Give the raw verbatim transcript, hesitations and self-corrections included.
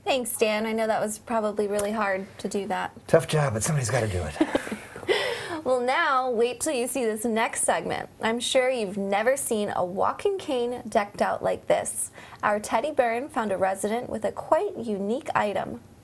Thanks, Dan. I know that was probably really hard to do that. Tough job, but somebody's got to do it. Well, now, wait till you see this next segment. I'm sure you've never seen a walking cane decked out like this. Our Teddy Byrne found a resident with a quite unique item.